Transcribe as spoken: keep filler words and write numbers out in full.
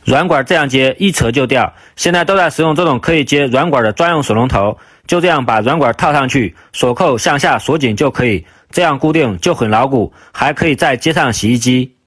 软管这样接一扯就掉，现在都在使用这种可以接软管的专用锁龙头，就这样把软管套上去，锁扣向下锁紧就可以，这样固定就很牢固，还可以再接上洗衣机。